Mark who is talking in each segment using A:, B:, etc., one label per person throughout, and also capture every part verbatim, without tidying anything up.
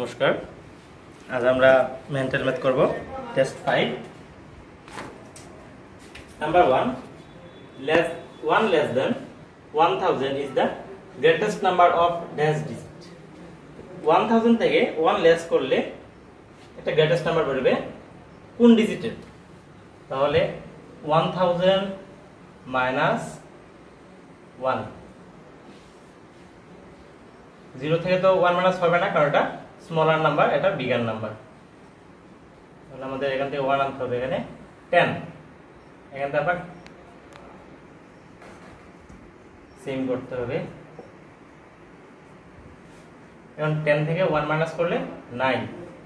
A: নমস্কার। আজ আমরা মেন্টাল ম্যাথ করব। Test five. Number one, less one less than one thousand is the greatest number of dash digit. one thousand থেকে one less করলে একটা greatest number বেরোবে কোন ডিজিটের? তাহলে one thousand minus one, zero থেকে তো one মাইনাস হবে না, কারণ এটা স্মলার নাম্বার, এটা বিগার নাম্বার। তাহলে আমাদের এখান থেকে one আনতে হবে, এখানে ten, এখান থেকে আবার সেম করতে হবে। এখন ten থেকে one মাইনাস করলে nine,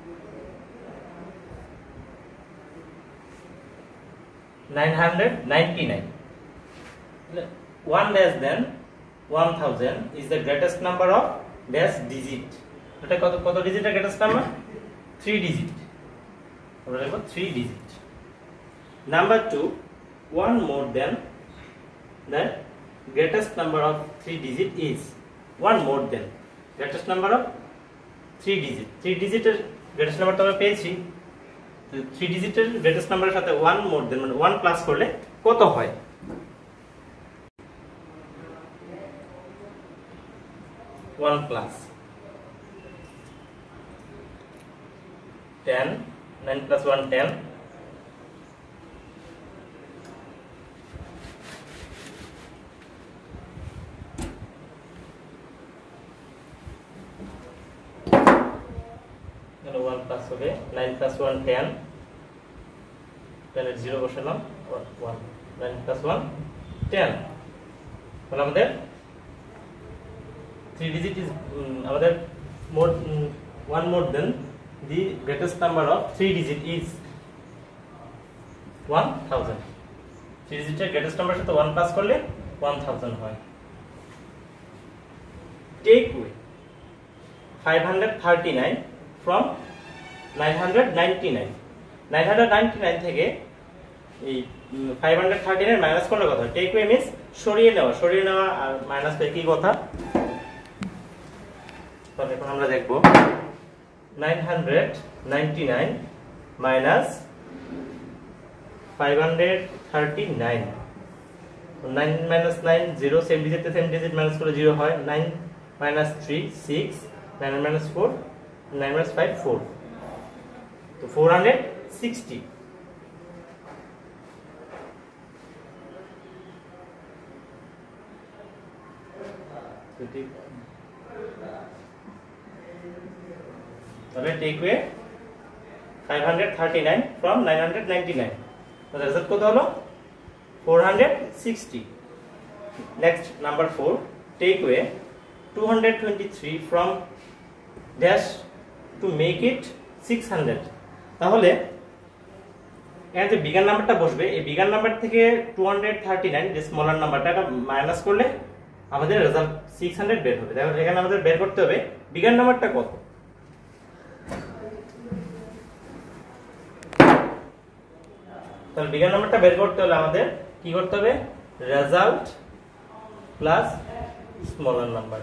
A: nine hundred ninety-nine. one less than one thousand is the greatest number of dash digit. এটা কত কত ডিজিটের গ্রেটেস্ট নাম্বার? three digit। আমরা লিখব three digit। Number two, one more than the greatest number of three digit is one more than greatest number of three digit। three digit-এর greatest number তো আমরা পেয়েছি, three digit-এর গ্রেটেস্ট নাম্বারের সাথে one more than মানে one প্লাস করলে কত হয়? one plus ten, nine plus one, ten, one plus হবে nine plus one, ten, ten এর zero বসালাম, one, nine plus one, ten। তাহলে আমাদের three digit is um, আমাদের more um, one more than the greatest number of three digit is one thousand। three digit এর greatest number সাথে one plus করলে one thousand হয়। Take away five hundred thirty-nine from nine hundred ninety-nine। nine hundred ninety-nine থেকে এই five hundred thirty-nine minus করলে কত হয়? Take away means সরিয়ে নেওয়া, সরিয়ে নেওয়া আর মাইনাস করে কি কথা? তাহলে এখন আমরা দেখব nine hundred ninety-nine minus five hundred thirty-nine। nine minus nine, zero, same digit তে same digit minus করে zero হয়। nine minus three, six, nine minus four, nine minus five, four, তো four hundred sixty। তাহলে take away five hundred thirty-nine from nine hundred ninety-nine, তাহলে result কত হলো? four hundred sixty। Next number four, take away two hundred twenty-three from dash to make it six hundred। তাহলে এখানে যে bigger নাম্বারটা বসবে, এই বিগার নাম্বার থেকে two hundred thirty-nine যে স্মলার নাম্বারটা, এটা মাইনাস করলে আমাদের রেজাল্ট six hundred বের হবে। তাহলে এখানে আমাদের বের করতে হবে বিগার নাম্বারটা কত। তাহলে বিগার নাম্বারটা বের করতে হলে আমাদের কি করতে হবে? Result plus smaller number,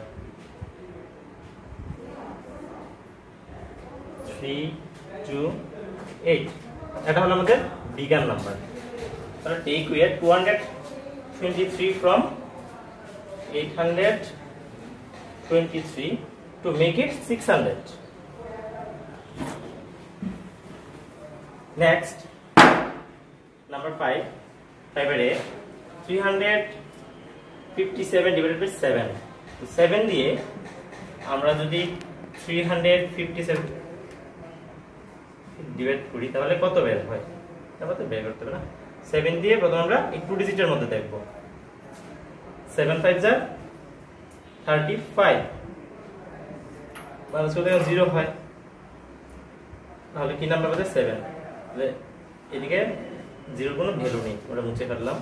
A: three two eight, এটা হলো আমাদের বিগার নাম্বার। তাহলে take away two hundred twenty-three from eight hundred twenty-three to make it six hundred। Next, number five, five এর three hundred fifty-seven divided by seven। তো seven দিয়ে আমরা যদি three hundred fifty-seven divide করি তাহলে কত বের হয়? তারপর তো বের করতে হবে না। seven দিয়ে প্রথমে আমরা এই টু ডিজিটের মধ্যে দেখব। seven five যা thirty-five, মাইনাস করলে zero হয়, তাহলে কি নাম্বার হবে? seven। তাহলে এদিকে জিরোর কোনো ভ্যালু নেই, ওটা মুছে ফেললাম।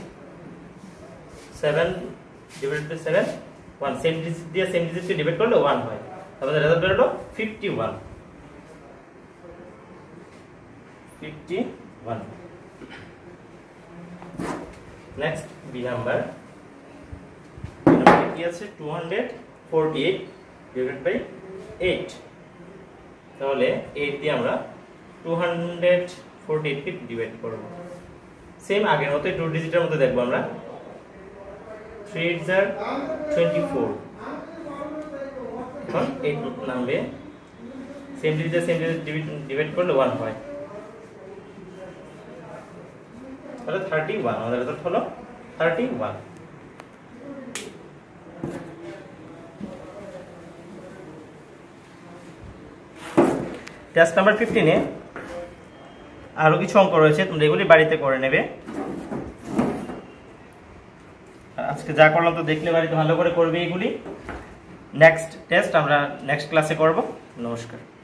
A: seven divided by seven, one, same digit দিয়ে সেম ডিজিটকে ডিভাইড করলে one হয়। তাহলে রেজাল্ট বের হলো fifty-one। fifty-one। Next B number, B number কি আছে? two hundred forty-eight divided by eight। তাহলে এইট দিয়ে আমরা টু হান্ড্রেড ফোরটি এইট কে ডিভাইড করব। সেম আগের মতো টু ডিজিটের মতো দেখবো আমরা। থ্রি এইট আর টোয়েন্টি ফোর, এখন এইট নামবে, সেম ডিজিটে সেম ডিজিট ডিভাইড করলে ওয়ান হয়, তাহলে থার্টি ওয়ান। আমাদের রেজাল্ট হলো থার্টি ওয়ান। টেস্ট নাম্বার ফিফটিনে আরো কিছু অঙ্ক রয়েছে, তোমরা এগুলি বাড়িতে করে নেবে। আজকে যা করলাম তো দেখলে বাড়িতে ভালো করে করবে এগুলি। নেক্সট টেস্ট আমরা নেক্সট ক্লাসে করব। নমস্কার।